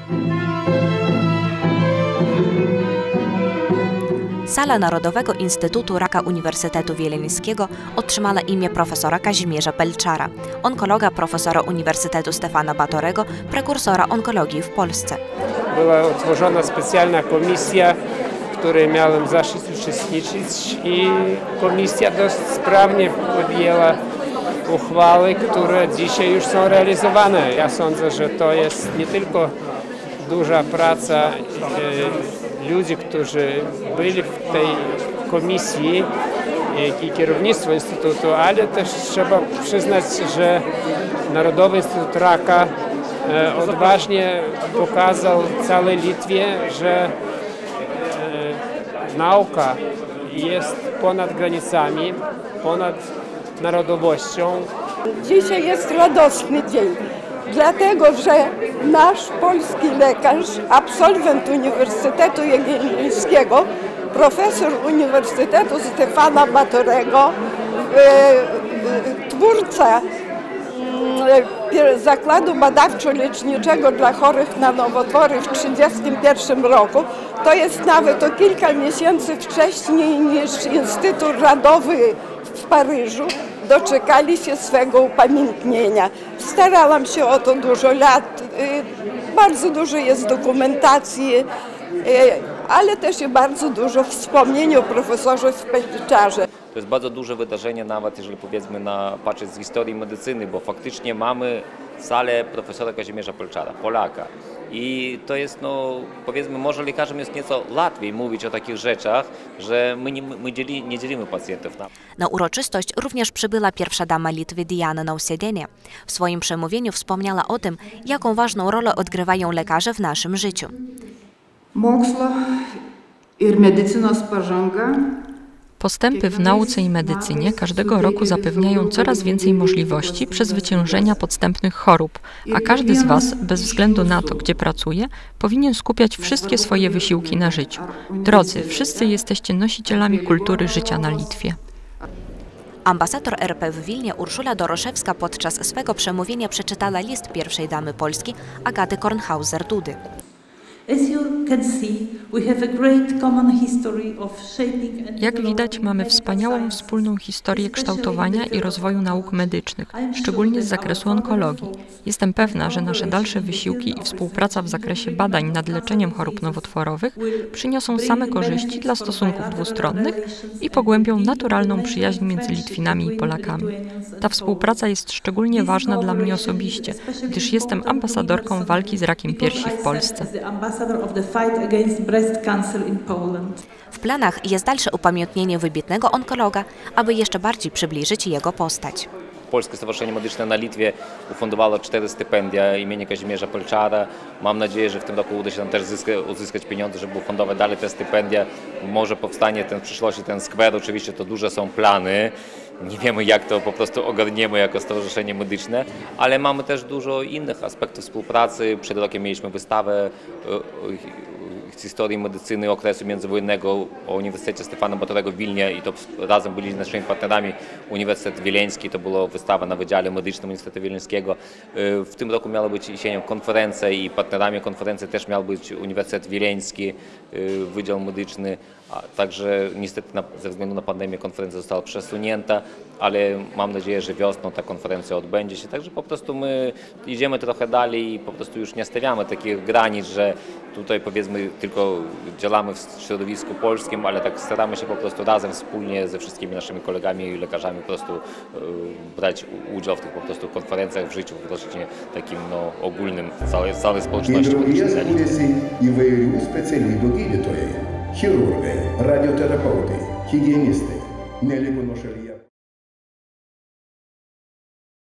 Sala Narodowego Instytutu Raka Uniwersytetu Wileńskiego otrzymała imię profesora Kazimierza Pelczara, onkologa profesora Uniwersytetu Stefana Batorego, prekursora onkologii w Polsce. Była utworzona specjalna komisja, w której miałem zaszczyt uczestniczyć i komisja dość sprawnie podjęła uchwały, które dzisiaj już są realizowane. Ja sądzę, że to jest nie tylko duża praca ludzi, którzy byli w tej komisji i kierownictwo Instytutu, ale też trzeba przyznać, że Narodowy Instytut Raka odważnie pokazał całej Litwie, że nauka jest ponad granicami, ponad narodowością. Dzisiaj jest radosny dzień, dlatego że nasz polski lekarz, absolwent Uniwersytetu Jagiellońskiego, profesor Uniwersytetu Stefana Batorego, twórca Zakładu Badawczo-Leczniczego dla chorych na nowotwory w 1931 roku, to jest nawet o kilka miesięcy wcześniej niż Instytut Radowy w Paryżu, doczekali się swego upamiętnienia. Starałam się o to dużo lat, bardzo dużo jest dokumentacji, ale też i bardzo dużo wspomnień o profesorze Pelczarze. To jest bardzo duże wydarzenie, nawet jeżeli powiedzmy patrzeć z historii medycyny, bo faktycznie mamy salę profesora Kazimierza Pelczara, Polaka. I to jest, powiedzmy, może lekarzom jest nieco łatwiej mówić o takich rzeczach, że my nie dzielimy pacjentów. Na uroczystość również przybyła pierwsza dama Litwy Diana Nausėdienė. W swoim przemówieniu wspomniała o tym, jaką ważną rolę odgrywają lekarze w naszym życiu. Mokslo ir medicinos pažanga. Postępy w nauce i medycynie każdego roku zapewniają coraz więcej możliwości przezwyciężenia podstępnych chorób, a każdy z Was, bez względu na to, gdzie pracuje, powinien skupiać wszystkie swoje wysiłki na życiu. Drodzy, wszyscy jesteście nosicielami kultury życia na Litwie. Ambasador RP w Wilnie Urszula Doroszewska podczas swego przemówienia przeczytała list pierwszej damy Polski Agaty Kornhauser-Dudy. Jak widać, mamy wspaniałą wspólną historię kształtowania i rozwoju nauk medycznych, szczególnie z zakresu onkologii. Jestem pewna, że nasze dalsze wysiłki i współpraca w zakresie badań nad leczeniem chorób nowotworowych przyniosą same korzyści dla stosunków dwustronnych i pogłębią naturalną przyjaźń między Litwinami i Polakami. Ta współpraca jest szczególnie ważna dla mnie osobiście, gdyż jestem ambasadorką walki z rakiem piersi w Polsce. W planach jest dalsze upamiętnienie wybitnego onkologa, aby jeszcze bardziej przybliżyć jego postać. Polskie Stowarzyszenie Medyczne na Litwie ufundowało 4 stypendia imienia Kazimierza Pelczara. Mam nadzieję, że w tym roku uda się nam też uzyskać pieniądze, żeby ufundować dalej te stypendia. Może powstanie w przyszłości ten skwer, oczywiście to duże są plany. Nie wiemy, jak to po prostu ogarniemy jako Stowarzyszenie Medyczne, ale mamy też dużo innych aspektów współpracy. Przed rokiem mieliśmy wystawę z historii medycyny okresu międzywojennego o Uniwersytecie Stefana Batorego w Wilnie i to razem byli z naszymi partnerami Uniwersytet Wileński, to była wystawa na Wydziale Medycznym Uniwersytetu Wileńskiego. W tym roku miała być jesienią konferencja i partnerami konferencji też miał być Uniwersytet Wileński, Wydział Medyczny, a także niestety ze względu na pandemię konferencja została przesunięta, ale mam nadzieję, że wiosną ta konferencja odbędzie się, także po prostu my idziemy trochę dalej i po prostu już nie stawiamy takich granic, że tutaj powiedzmy tylko działamy w środowisku polskim, ale tak staramy się po prostu razem, wspólnie ze wszystkimi naszymi kolegami i lekarzami po prostu brać udział w tych po prostu konferencjach w życiu właśnie takim ogólnym całej społeczności. Хірурги, радіотерапевти, гігієністи, не ліконошелі.